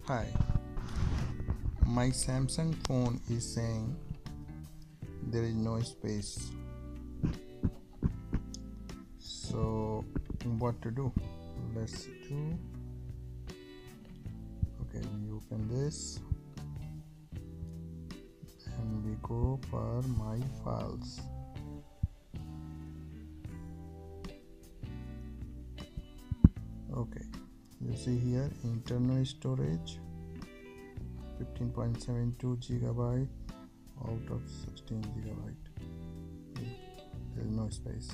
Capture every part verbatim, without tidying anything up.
Hi, my Samsung phone is saying there is no space. So, what to do? Let's do. Okay, we open this and we go for my files. Okay, you see here internal storage fifteen point seven two gigabyte out of sixteen gigabyte. There is no space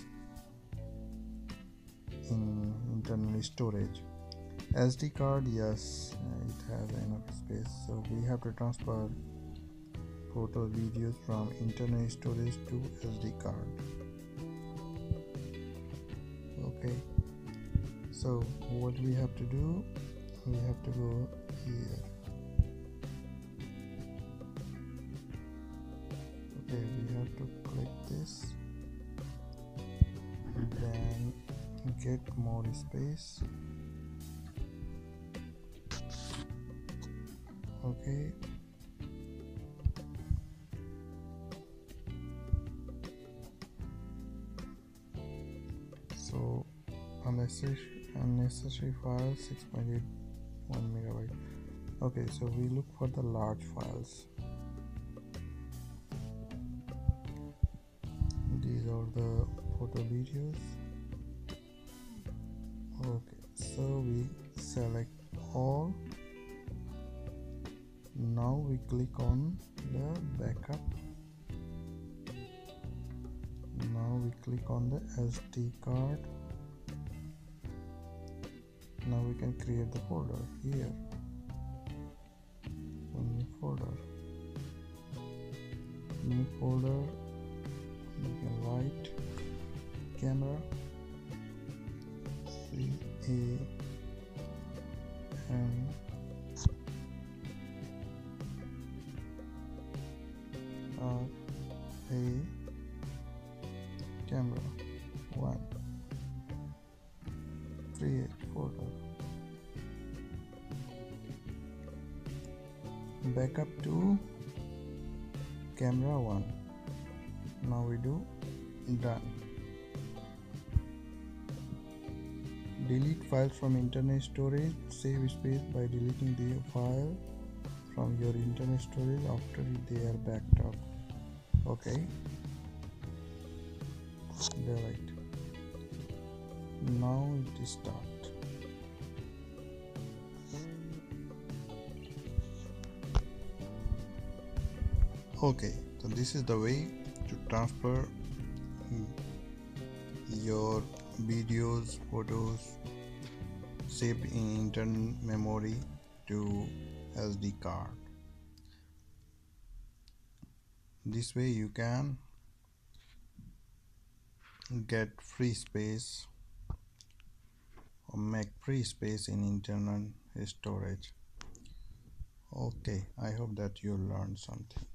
in internal storage. S D card, yes, it has enough space, so we have to transfer photo videos from internal storage to S D card. Okay, so what we have to do, we have to go here. Okay, we have to click this, then get more space. Okay, so unnecessary unnecessary file six point eight one megabyte. Okay, so we look for the large files. These are the photo videos. Okay, so we select all. Now we click on the backup. Now we click on the S D card. Now we can create the folder here. New folder. New folder. You can write camera. C A M R A camera one. Create folder. Backup to camera one. Now we do done. Delete files from internal storage. Save space by deleting the file from your internal storage after they are backed up. Okay. Delete. Now it is start. Okay, so this is the way to transfer your videos, photos saved in internal memory to S D card. This way you can get free space or make free space in internal storage. Okay, I hope that you learned something.